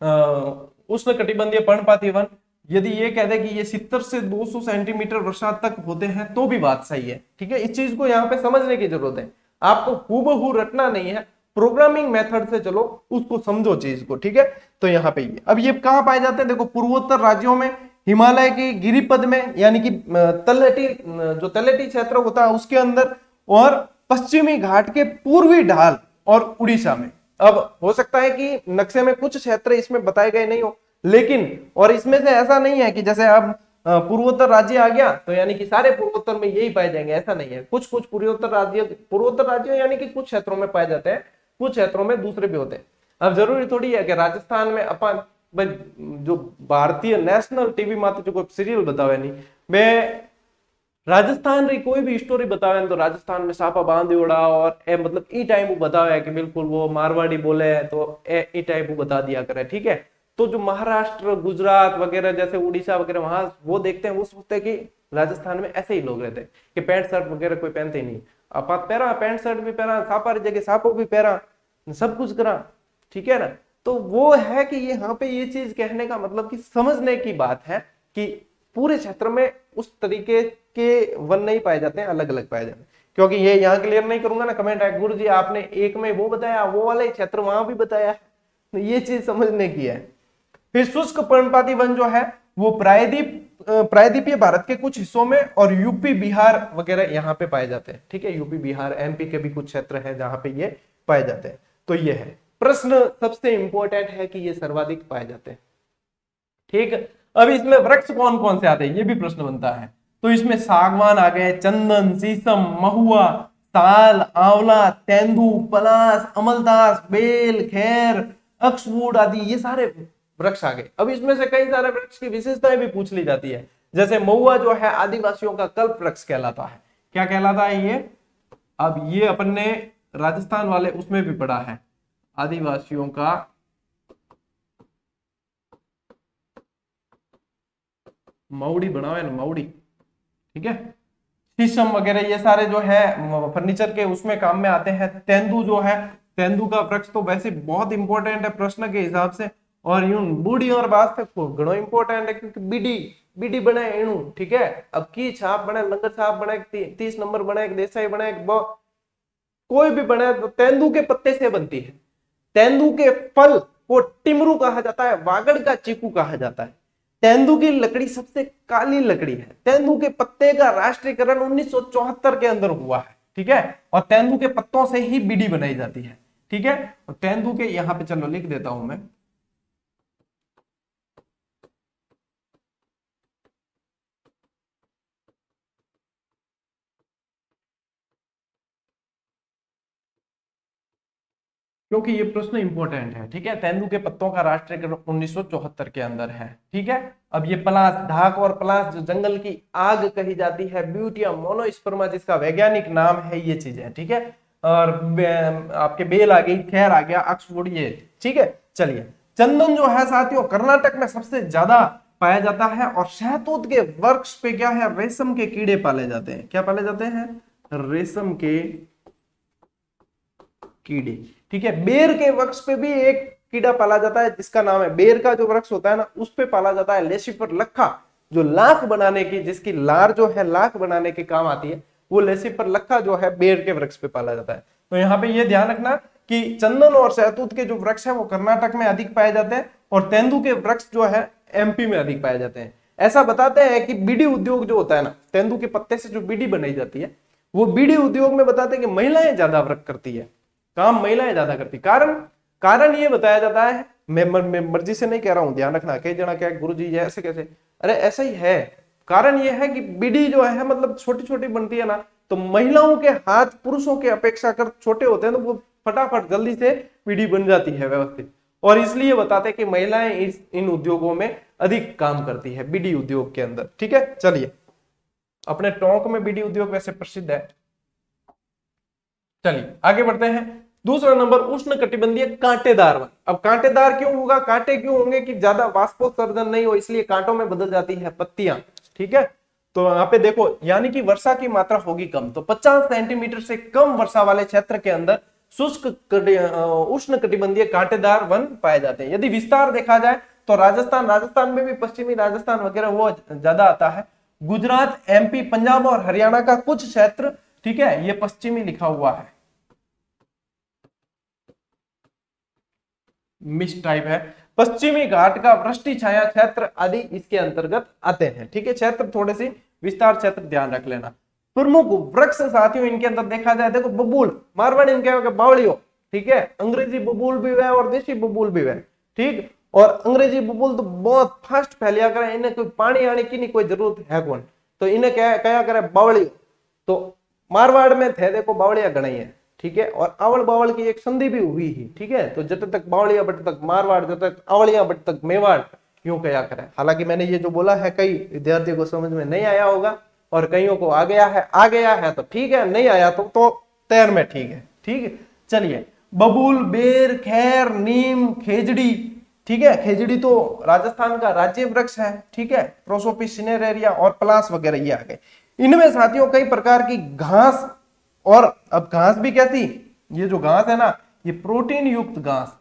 उष्णकटिबंधीय पर्णपाती वन, यदि ये कह दे कि ये सत्तर से दो सौ सेंटीमीटर वर्षा तक होते हैं तो भी बात सही है, ठीक है। इस चीज को यहाँ पे समझने की जरूरत है, आपको हूबहू रटना नहीं है, प्रोग्रामिंग मेथड से चलो उसको समझो चीज को, ठीक है। तो यहाँ पे ये अब ये कहाँ पाए जाते हैं, देखो पूर्वोत्तर राज्यों में, हिमालय की गिरिपद में, यानी कि तलहटी जो तलहटी क्षेत्र होता है उसके अंदर, और पश्चिमी घाट के पूर्वी ढाल और उड़ीसा में। अब हो सकता है कि नक्शे में कुछ क्षेत्र इसमें बताए गए नहीं हो, लेकिन और इसमें से ऐसा नहीं है कि जैसे अब पूर्वोत्तर राज्य आ गया तो यानी कि सारे पूर्वोत्तर में यही पाए जाएंगे, ऐसा नहीं है। कुछ कुछ पूर्वोत्तर राज्य पूर्वोत्तर राज्य यानी कि कुछ क्षेत्रों में पाए जाते हैं, कुछ क्षेत्रों में दूसरे भी होते हैं। अब जरूरी थोड़ी है कि राजस्थान में अपन जो भारतीय नेशनल टीवी मात्र जो सीरियल बतावे नहीं, मैं राजस्थान री कोई भी स्टोरी बतावे तो राजस्थान में सापा बांध उड़ा और ए मतलब ई टाइप बतावे कि बिल्कुल वो मारवाड़ी बोले तो ए ई टाइप बता दिया करे, ठीक है। तो जो महाराष्ट्र गुजरात वगैरह जैसे उड़ीसा वगैरह वहां वो देखते हैं, वो सोचते हैं कि राजस्थान में ऐसे ही लोग रहते हैं कि पैंट शर्ट वगैरह कोई पहनते ही नहीं, आप पहरा पैंट शर्ट भी पहरा, सापा जगह सापो भी पहरा, सब कुछ करा, ठीक है ना। तो वो है कि यहाँ पे ये चीज कहने का मतलब कि समझने की बात है कि पूरे क्षेत्र में उस तरीके के वन नहीं पाए जाते हैं, अलग अलग पाए जाते हैं। क्योंकि ये यहाँ क्लियर नहीं करूंगा ना कमेंट आए गुरु जी आपने एक में वो बताया, वो वाला क्षेत्र वहां भी बताया, तो ये चीज समझने की है। फिर शुष्क पर्णपाती वन जो है वो प्रायद्वीप प्रायद्वीपीय भारत के कुछ हिस्सों में और यूपी बिहार वगैरह यहाँ पे पाए जाते हैं, ठीक है। यूपी बिहार एमपी के भी कुछ क्षेत्र है जहां पे ये पाए जाते हैं। तो ये है प्रश्न सबसे इंपॉर्टेंट है कि ये सर्वाधिक पाए जाते हैं, ठीक। अब इसमें वृक्ष कौन कौन से आते हैं ये भी प्रश्न बनता है। तो इसमें सागवान आ गए, चंदन, शीशम, महुआ, साल, आंवला, तेंदू, पलास, अमलदास, बेल, खैर, अक्सवुड आदि ये सारे वृक्ष आ गए। अब इसमें से कई सारे वृक्ष की विशेषताएं भी पूछ ली जाती है, जैसे महुआ जो है आदिवासियों का कल्प वृक्ष कहलाता है। क्या कहलाता है ये, अब ये अपन ने राजस्थान वाले उसमें भी पढ़ा है, आदिवासियों का मौड़ी बनावे ना मौड़ी, ठीक है। शीशम वगैरह ये सारे जो है फर्नीचर के उसमें काम में आते हैं। तेंदू जो है, तेंदू का वृक्ष तो वैसे बहुत इंपॉर्टेंट है प्रश्न के हिसाब से, और यूं बूढ़ी और बात तक घणो इंपॉर्टेंट है क्योंकि बीडी बीडी बने एणु, ठीक है। अब की छाप बने, लंगर छाप बने, तीस नंबर बने, देसाई बने, कोई भी बने तो तेंदू के पत्ते से बनती है। तेंदू के फल को टिमरू कहा जाता है, वागड़ का चीकू कहा जाता है। तेंदू की लकड़ी सबसे काली लकड़ी है। तेंदू के पत्ते का राष्ट्रीयकरण उन्नीस सौ चौहत्तर के अंदर हुआ है, ठीक है। और तेंदू के पत्तों से ही बीड़ी बनाई जाती है, ठीक है। और तेंदू के यहां पे चलो लिख देता हूं मैं, क्योंकि ये प्रश्न इंपॉर्टेंट है। ठीक है, तेंदू के पत्तों का राष्ट्रीय क्रम उन्नीस सौ चौहत्तर के अंदर है। ठीक है, अब ये पलाश, ढाक और पलाश जो जंगल की आग कही जाती है, ब्यूटिया मोनोस्पर्मा जिसका वैज्ञानिक नाम है, ये चीजें। ठीक है, और आपके बेल आ गई, खैर आ गया, ऑक्सफोर्ड, ये। ठीक है, चलिए, चंदन जो है साथियों कर्नाटक में सबसे ज्यादा पाया जाता है, और शहतूत के वृक्ष पे क्या है, रेशम के कीड़े पाले जाते हैं। क्या पाले जाते हैं? रेशम के कीड़े। ठीक है, बेर के वृक्ष पे भी एक कीड़ा पाला जाता है जिसका नाम है, बेर का जो वृक्ष होता है ना, उस पे पाला जाता है लेसिफर लक्खा, जो लाख बनाने की, जिसकी लार जो है लाख बनाने के काम आती है, वो लेसिफर लक्खा जो है बेर के वृक्ष पे पाला जाता है। तो यहाँ पे ये ध्यान रखना कि चंदन और शहतूत के जो वृक्ष है वो कर्नाटक में अधिक पाए जाते हैं, और तेंदू के वृक्ष जो है एमपी में अधिक पाए जाते हैं। ऐसा बताते हैं कि बीड़ी उद्योग जो होता है ना, तेंदू के पत्ते से जो बीड़ी बनाई जाती है, वो बीड़ी उद्योग में बताते हैं कि महिलाएं ज्यादा वर्क करती है, काम महिलाएं ज्यादा करती। कारण कारण ये बताया जाता है, मैं, मैं मर्जी से नहीं कह रहा हूं, ध्यान रखना। कई जना क्या गुरु जी ऐसे कैसे, अरे ऐसा ही है। कारण ये है कि बीड़ी जो है मतलब छोटी छोटी बनती है ना, तो महिलाओं के हाथ पुरुषों के अपेक्षा कर छोटे होते हैं, तो वो फटाफट जल्दी से बीड़ी बन जाती है व्यवस्थित, और इसलिए बताते हैं कि महिलाएं इस इन उद्योगों में अधिक काम करती है, बीड़ी उद्योग के अंदर। ठीक है, चलिए, अपने टोंक में बीड़ी उद्योग वैसे प्रसिद्ध है। चलिए आगे बढ़ते हैं। दूसरा नंबर, उष्ण कटिबंधीय कांटेदार वन। अब कांटेदार क्यों होगा, कांटे क्यों होंगे? कि ज्यादा वाष्पोत्सर्जन नहीं हो, इसलिए कांटों में बदल जाती है पत्तियां। ठीक है, तो यहाँ पे देखो, यानी कि वर्षा की मात्रा होगी कम, तो पचास सेंटीमीटर से कम वर्षा वाले क्षेत्र के अंदर शुष्क उष्ण कटिबंधीय कांटेदार वन पाए जाते हैं। यदि विस्तार देखा जाए तो राजस्थान राजस्थान में भी पश्चिमी राजस्थान वगैरह वो ज्यादा आता है। गुजरात, एमपी, पंजाब और हरियाणा का कुछ क्षेत्र, ठीक है, ये पश्चिमी लिखा हुआ है, मिक्स टाइप है। पश्चिमी घाट का वृष्टि छाया क्षेत्र आदि इसके अंतर्गत आते हैं। ठीक है, क्षेत्र थोड़े से विस्तार क्षेत्र ध्यान रख लेना। प्रमुख वृक्ष साथियों इनके अंदर देखा जाए, देखो बबूल, मारवाड़ी इनके बावड़ियों, ठीक है, अंग्रेजी बबूल भी है और देशी बबूल भी है। ठीक, और अंग्रेजी बबूल तो बहुत फास्ट फैलिया करे, इन्हें कोई पानी आने की नहीं कोई जरूरत है कौन, तो इन्हें क्या क्या करे, बावड़ियों। तो मारवाड़ में थे देखो बावड़िया गणाई है। ठीक है, और आवल बावल की एक संधि भी हुई ही। ठीक है, तो जब तक बावड़िया बट तक मारवाड़, जब तक आवलिया बट तक मेवाड़, यूं क्या करें। हालांकि मैंने ये जो बोला है कई विद्यार्थियों को समझ में नहीं आया होगा, और कईयों को आ गया है, आ गया है तो ठीक है, नहीं आया तो तो तैर में ठीक है। ठीक है, चलिए, बबूल, बेर, खैर, नीम, खेजड़ी। ठीक है, खेजड़ी तो राजस्थान का राज्य वृक्ष है। ठीक है, प्रोसोपिस सिनेरेरिया और पलास वगैरह ये आ गए। इनमें साथियों कई प्रकार की घास, और अब घास भी कैसी, ये जो घास है ना, ये प्रोटीन युक्त घास,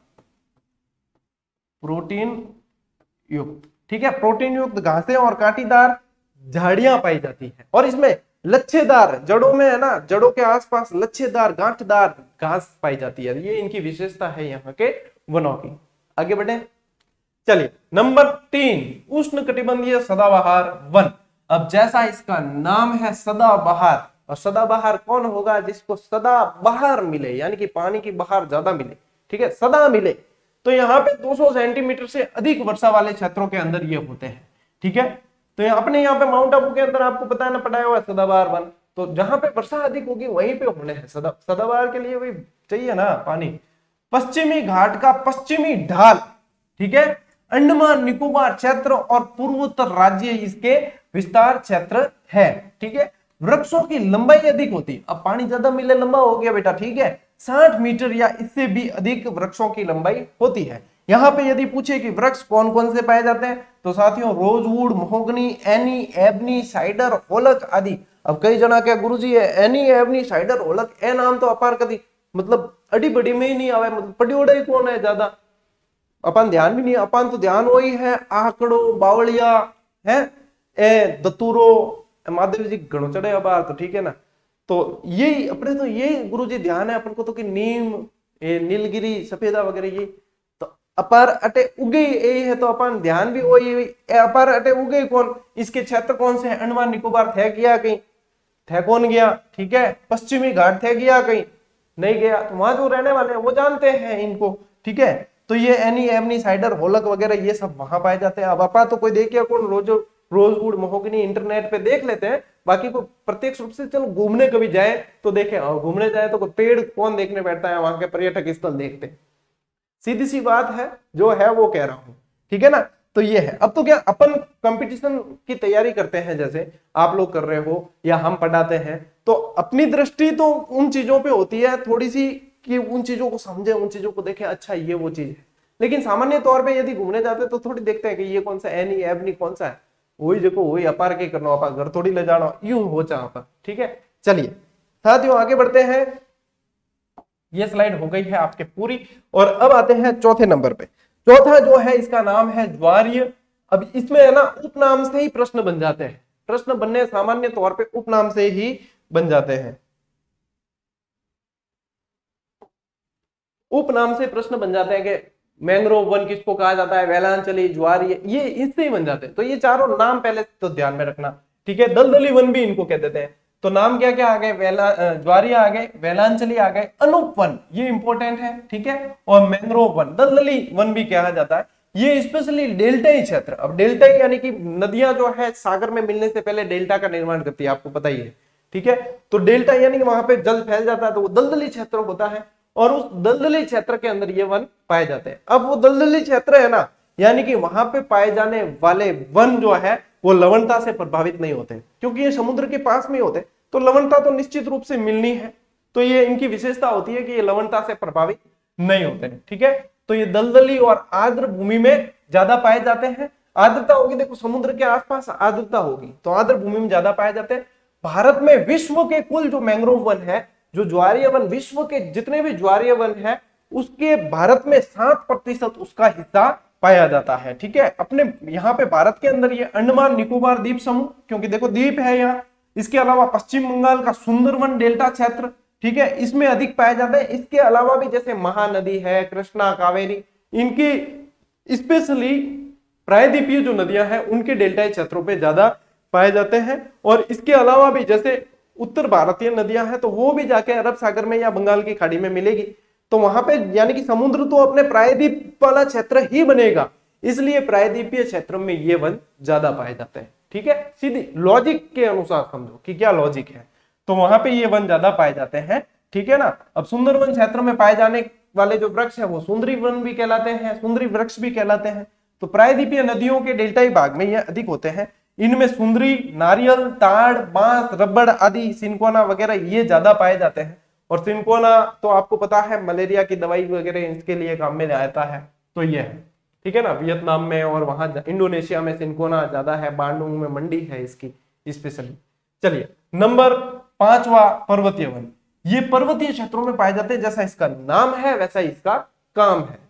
प्रोटीन युक्त, ठीक है, प्रोटीन युक्त घासें और कांटीदार झाड़ियां पाई जाती है, और इसमें लच्छेदार, जड़ों में है ना, जड़ों के आसपास लच्छेदार गांठदार घास पाई जाती है। ये इनकी विशेषता है यहाँ के वनों की। आगे बढ़े, चलिए, नंबर तीन, उष्ण कटिबंधीय सदाबहार वन। अब जैसा इसका नाम है सदाबहार, और सदाबहार कौन होगा? जिसको सदा बहार मिले, यानी कि पानी की बहार ज्यादा मिले। ठीक है, सदा मिले, तो यहाँ पे दो सौ सेंटीमीटर से अधिक वर्षा वाले क्षेत्रों के अंदर ये होते हैं। ठीक है, तो अपने यहाँ पे माउंट आबू के अंदर आपको पता है ना, पढ़ाया हुआ है सदाबहार वन, तो जहां पे वर्षा अधिक होगी वहीं पे होने हैं। सदा सदाबहार के लिए भी चाहिए ना पानी। पश्चिमी घाट का पश्चिमी ढाल, ठीक है, अंडमान निकोबार क्षेत्र और पूर्वोत्तर राज्य इसके विस्तार क्षेत्र है। ठीक है, वृक्षों की लंबाई अधिक होती है, अब पानी ज्यादा मिले लंबा हो गया बेटा। ठीक है, साठ मीटर या इससे भी अधिक वृक्षों की लंबाई होती है। यहाँ पे यदि पूछे कि वृक्ष कौन कौन से पाए जाते हैं, तो साथियों रोजवुड, महोगनी, एनी, एबनी, साइडर, होलक आदि। अब कई जना क्या गुरुजी है एनी, एबनी, साइडर, होलक, ए नाम तो अपार कदी मतलब अड़ी बड़ी में ही नहीं आवे, मतलब पड़ियोड़ा ही कौन है ज्यादा, अपन ध्यान भी नहीं, अपन तो ध्यान वही है आकड़ो, बावलिया है, ए दतूरो, महादेव जी घणो चढ़े अबार, तो ठीक है ना। तो यही अपने तो यही गुरुजी ध्यान है अपन को, तो कि नीम, ए, नीलगिरी, सफेदा वगैरह ये तो अपार अटे उगे यही है, तो अपन ध्यान भी वही अपार अटे उगे कौन, इसके क्षेत्र कौन से है? अंडमान निकोबार थे गया कहीं, थे कौन गया? ठीक है, पश्चिमी घाट थे गया कहीं नहीं गया, तो वहां जो रहने वाले हैं वो जानते हैं इनको। ठीक है, तो ये एनी, एमनी, साइडर, होलक वगैरह ये सब वहां पाए जाते हैं। अब अपा तो कोई देखिए कौन रोज रोजवुड, महोगनी इंटरनेट पे देख लेते हैं, बाकी को प्रत्यक्ष रूप से चलो घूमने कभी जाए तो देखे, घूमने जाए तो पेड़ कौन देखने बैठता है, वहां के पर्यटक स्थल देखते हैं। सीधी सी बात है, जो है वो कह रहा हूं, ठीक है ना। तो ये है। अब तो क्या अपन कंपटीशन की तैयारी करते हैं, जैसे आप लोग कर रहे हो या हम पढ़ाते हैं, तो अपनी दृष्टि तो उन चीजों पे होती है थोड़ी सी कि उन चीजों को समझे, उन चीजों को देखें, अच्छा ये वो चीज है। लेकिन सामान्य तौर पे यदि घूमने जाते तो थोड़ी देखते हैं कि ये कौन सा एनी एबनी कौन सा है, वही देखो वही अपार के करना, अपार घर थोड़ी ले जाना, यूं हो चाह पर, ठीक है। चलिए साथियों आगे बढ़ते हैं। ये स्लाइड हो गई है आपके पूरी, और अब आते हैं चौथे नंबर पे। चौथा जो है इसका नाम है ज्वारीय। अब इसमें है ना उपनाम से ही प्रश्न बन जाते हैं, प्रश्न बनने सामान्य तौर पे उपनाम से ही बन जाते हैं, उपनाम से प्रश्न बन जाते हैं कि मैंग्रोव वन किसको कहा जाता है, वेलांचली, ज्वारीय, ये इससे ही बन जाते हैं। तो ये चारों नाम पहले तो ध्यान में रखना, ठीक है। दलदली वन भी इनको कह देते हैं। तो नाम क्या क्या आ गए, वेला ज्वारीय आ गए, वेलांचली आ गए, अनूप वन ये इंपॉर्टेंट है, ठीक है, और मैंग्रोव वन, दलदली वन भी कहा जाता है। ये स्पेशली डेल्टाई क्षेत्र, अब डेल्टाई यानी कि नदियां जो है सागर में मिलने से पहले डेल्टा का निर्माण करती है, आपको पता ही है, ठीक है। तो डेल्टा यानी कि वहां पे जल फैल जाता है, तो वो दलदली क्षेत्र होता है, और उस दलदली क्षेत्र के अंदर ये वन पाए जाते हैं। अब वो दलदली क्षेत्र है ना, यानी कि वहां पे पाए जाने वाले वन जो है वो लवणता से प्रभावित नहीं होते, क्योंकि ये समुद्र के पास में होते, तो लवणता तो निश्चित रूप से मिलनी है। तो ये इनकी विशेषता होती है कि ये लवणता से प्रभावित नहीं होते, ठीक है। तो ये दलदली और आर्द्र भूमि में ज्यादा पाए जाते हैं। आर्द्रता होगी, देखो समुद्र के आसपास आर्द्रता होगी, तो आर्द्र भूमि में ज्यादा पाए जाते हैं। भारत में विश्व के कुल जो मैंग्रोव वन है, जो ज्वारीय वन, विश्व के जितने भी ज्वारीय वन है उसके भारत में सात प्रतिशत उसका हिस्सा पाया जाता है, ठीक है। अपने यहाँ पे भारत के अंदर ये अंडमान निकोबार द्वीप समूह, क्योंकि देखो द्वीप है यहाँ, इसके अलावा पश्चिम बंगाल का सुंदरवन डेल्टा क्षेत्र, ठीक है, इसमें अधिक पाए जाते हैं। इसके अलावा भी जैसे महानदी है, कृष्णा, कावेरी, इनकी स्पेशली प्रायद्वीपीय जो नदियां हैं उनके डेल्टाई क्षेत्रों पे ज्यादा पाए जाते हैं। और इसके अलावा भी जैसे उत्तर भारतीय नदियां हैं तो वो भी जाके अरब सागर में या बंगाल की खाड़ी में मिलेगी, तो वहां पे यानी कि समुद्र तो अपने प्रायद्वीप वाला क्षेत्र ही बनेगा, इसलिए प्रायद्वीपीय क्षेत्र में ये वन ज्यादा पाए जाते हैं, ठीक है। सीधी लॉजिक के अनुसार समझो कि क्या लॉजिक है, तो वहां पे ये वन ज्यादा पाए जाते हैं, ठीक है ना। अब सुंदरवन क्षेत्र में पाए जाने वाले जो वृक्ष है वो सुंदरी वन भी कहलाते हैं, सुंदरी वृक्ष भी कहलाते हैं। तो प्रायद्वीपीय नदियों के डेल्टाई भाग में ये अधिक होते हैं। इनमें सुंदरी, नारियल, ताड़, बांस, रबड़ आदि, सिनकोना वगैरह ये ज्यादा पाए जाते हैं। और सिनकोना तो आपको पता है मलेरिया की दवाई वगैरह इसके लिए काम में आता है, तो ये है, ठीक है ना। वियतनाम में और वहां इंडोनेशिया में सिनकोना ज्यादा है, बांडुंग में मंडी है इसकी स्पेशली। चलिए नंबर पांचवा, पर्वतीय वन। ये पर्वतीय क्षेत्रों में पाए जाते हैं, जैसा इसका नाम है वैसा इसका काम है।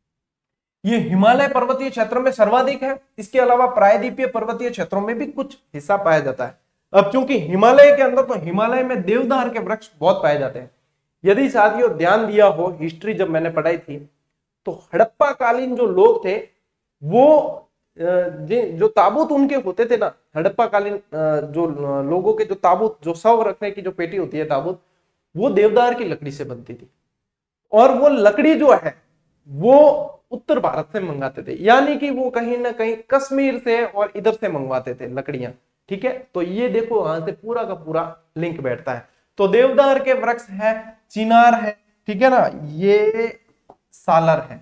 ये हिमालय पर्वतीय क्षेत्र में सर्वाधिक है, इसके अलावा प्रायद्वीपीय पर्वतीय क्षेत्रों में भी कुछ हिस्सा पाया जाता है। अब चूंकि हिमालय के अंदर, तो हिमालय में देवदार के वृक्ष बहुत पाए जाते हैं। यदि साथियों ध्यान दिया हो, हिस्ट्री जब मैंने पढ़ाई थी, तो हड़प्पा कालीन जो लोग थे वो जो ताबूत उनके होते थे ना, हड़प्पा कालीन जो लोगों के जो ताबूत, जो शव रखने की जो पेटी होती है ताबूत, वो देवदार की लकड़ी से बनती थी। और वो लकड़ी जो है वो उत्तर भारत से मंगाते थे, यानी कि वो कहीं ना कहीं कश्मीर से और इधर से मंगवाते थे लकड़ियां, ठीक है। तो ये देखो वहां से पूरा का पूरा लिंक बैठता है। तो देवदार के वृक्ष है, चिनार है, ठीक है ना, ये सालर है,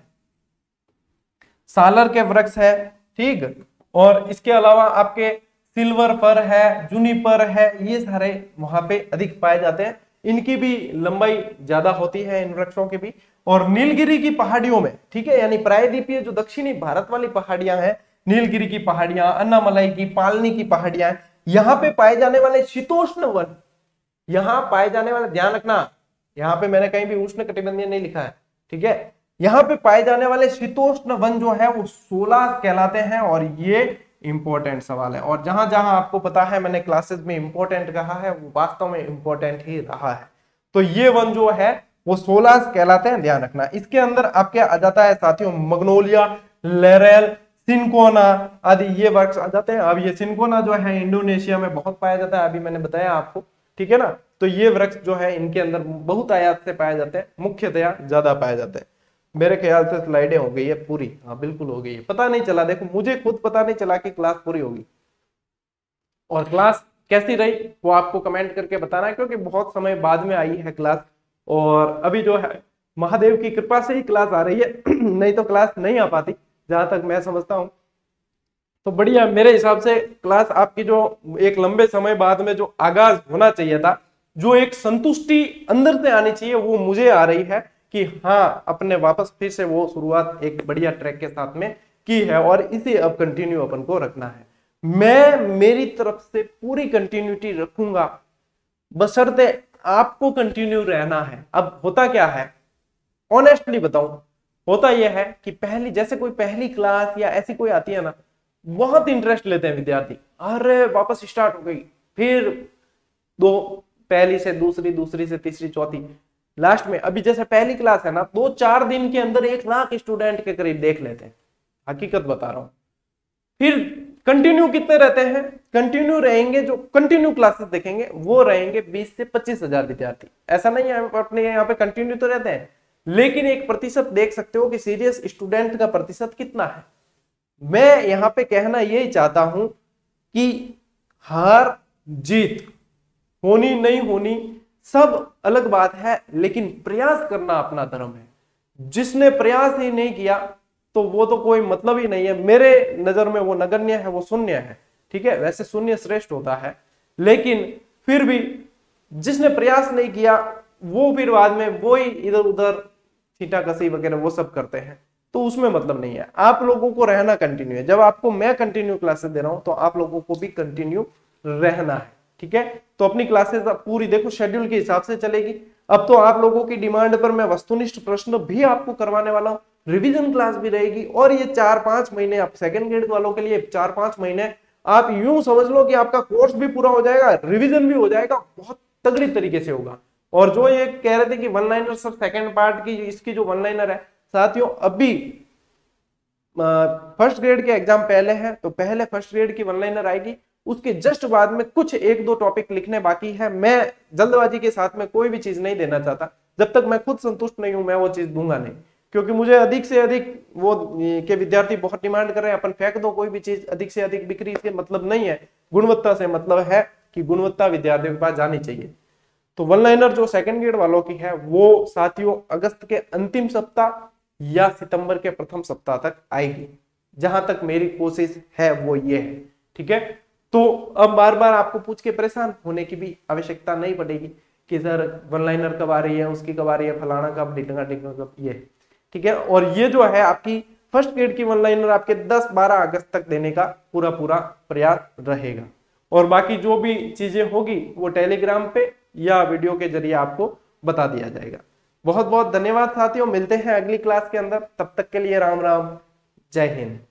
सालर के वृक्ष है, ठीक। और इसके अलावा आपके सिल्वर फर है, जूनिपर है, ये सारे वहां पे अधिक पाए जाते हैं। इनकी भी लंबाई ज्यादा होती है इन वृक्षों की भी। और नीलगिरी की पहाड़ियों में, ठीक है, यानी प्रायद्वीपीय जो दक्षिणी भारत वाली पहाड़ियां हैं, नीलगिरी की पहाड़ियां, अन्नामलाई की, पालनी की पहाड़ियां, यहाँ पे पाए जाने वाले शीतोष्ण वन, यहाँ पाए जाने वाले, ध्यान रखना यहाँ पे मैंने कहीं भी उष्ण कटिबंधीय नहीं लिखा है, ठीक है। यहाँ पे पाए जाने वाले शीतोष्ण वन जो है वो सोलह कहलाते हैं, और ये इंपॉर्टेंट सवाल है। और जहां जहां आपको पता है मैंने क्लासेस में इंपॉर्टेंट कहा है, वो वास्तव में इंपॉर्टेंट ही रहा है। तो ये वन जो है वो सोलह कहलाते हैं, ध्यान रखना। इसके अंदर आपके आ जाता है साथियों मग्नोलिया, लेरेल, सिनकोना आदि ये वृक्ष आ जाते हैं। अब ये सिनकोना जो है इंडोनेशिया में बहुत पाया जाता है, अभी मैंने बताया आपको, ठीक है ना। तो ये वृक्ष जो है इनके अंदर बहुत आयात से पाए जाते हैं, मुख्यतया ज्यादा पाए जाते हैं। मेरे ख्याल से स्लाइडें हो गई है पूरी, हाँ बिल्कुल हो गई है, पता नहीं चला, देखो मुझे खुद पता नहीं चला कि क्लास पूरी होगी। और क्लास कैसी रही वो आपको कमेंट करके बताना है, क्योंकि बहुत समय बाद में आई है क्लास और अभी जो है महादेव की कृपा से ही क्लास आ रही है नहीं तो क्लास नहीं आ पाती जहां तक मैं समझता हूं। तो बढ़िया, मेरे हिसाब से क्लास आपकी जो एक लंबे समय बाद में जो आगाज होना चाहिए था, जो एक संतुष्टि अंदर से आनी चाहिए, वो मुझे आ रही है कि हाँ अपने वापस फिर से वो शुरुआत एक बढ़िया ट्रैक के साथ में की है और इसे अब कंटिन्यू अपन को रखना है। मैं मेरी तरफ से पूरी कंटिन्यूटी रखूंगा, बशर्ते आपको कंटिन्यू रहना है। अब होता क्या है, ऑनेस्टली बताऊं, होता यह है कि पहली जैसे कोई पहली क्लास या ऐसी कोई आती है ना, बहुत इंटरेस्ट लेते हैं विद्यार्थी, अरे वापस स्टार्ट हो गई, फिर दो पहली से दूसरी, दूसरी से तीसरी, चौथी, लास्ट में अभी जैसे पहली क्लास है ना, दो चार दिन के अंदर एक लाख स्टूडेंट के करीब देख लेते हैं, हकीकत बता रहा हूं। फिर कंटिन्यू कितने रहते हैं, कंटिन्यू रहेंगे जो कंटिन्यू क्लासेस देखेंगे वो रहेंगे बीस से पच्चीस हजार विद्यार्थी। ऐसा नहीं है अपने यहाँ पे कंटिन्यू तो रहते हैं, लेकिन एक प्रतिशत देख सकते हो कि सीरियस स्टूडेंट का प्रतिशत कितना है। मैं यहाँ पे कहना यही चाहता हूं कि हार जीत होनी नहीं होनी सब अलग बात है, लेकिन प्रयास करना अपना धर्म है। जिसने प्रयास ही नहीं किया तो वो तो कोई मतलब ही नहीं है, मेरे नजर में वो नगण्य है, वो शून्य है। ठीक है, वैसे शून्य श्रेष्ठ होता है, लेकिन फिर भी जिसने प्रयास नहीं किया वो फिर बाद में वो ही इधर उधर छींटा कसी वगैरह वो सब करते हैं, तो उसमें मतलब नहीं है। आप लोगों को रहना कंटिन्यू है। जब आपको मैं कंटिन्यू क्लासेस दे रहा हूं तो आप लोगों को भी कंटिन्यू रहना है। ठीक है, तो अपनी क्लासेस पूरी देखो शेड्यूल के हिसाब से चलेगी। अब तो आप लोगों की डिमांड पर मैं वस्तुनिष्ठ प्रश्न भी आपको करवाने वाला हूं, रिवीजन क्लास भी रहेगी, और ये चार पांच महीने आप सेकंड ग्रेड वालों के लिए चार पांच महीने आप यूं समझ लो कि आपका कोर्स भी पूरा हो जाएगा, रिवीजन भी हो जाएगा, बहुत तगड़ी तरीके से होगा। और जो ये कह रहे थे कि one liner sir second part की इसकी जो वन लाइनर है साथियों, अभी फर्स्ट ग्रेड के एग्जाम पहले है तो पहले फर्स्ट ग्रेड की वन लाइनर आएगी, उसके जस्ट बाद में कुछ एक दो टॉपिक लिखने बाकी है। मैं जल्दबाजी के साथ में कोई भी चीज नहीं देना चाहता, जब तक मैं खुद संतुष्ट नहीं हूं मैं वो चीज दूंगा नहीं, क्योंकि मुझे अधिक से अधिक वो के विद्यार्थी बहुत डिमांड कर रहे हैं, अपन फेंक दो कोई भी चीज, अधिक से अधिक बिक्री से मतलब नहीं है, गुणवत्ता से मतलब है कि गुणवत्ता विद्यार्थियों के पास जानी चाहिए। तो वन लाइनर जो सेकंड ग्रेड वालों की है वो साथियों अगस्त के अंतिम सप्ताह या सितंबर के प्रथम सप्ताह तक आएगी, जहां तक मेरी कोशिश है वो ये है। ठीक है, तो अब बार बार आपको पूछ के परेशान होने की भी आवश्यकता नहीं पड़ेगी कि सर वन लाइनर कब आ रही है, उसकी कब आ रही है, फलाना कब, ढिकना ढिकना कब, ये। ठीक है, और ये जो है आपकी फर्स्ट ग्रेड की वन लाइनर आपके दस बारह अगस्त तक देने का पूरा पूरा प्रयास रहेगा, और बाकी जो भी चीजें होगी वो टेलीग्राम पे या वीडियो के जरिए आपको बता दिया जाएगा। बहुत बहुत धन्यवाद साथियों, मिलते हैं अगली क्लास के अंदर, तब तक के लिए राम राम, जय हिंद।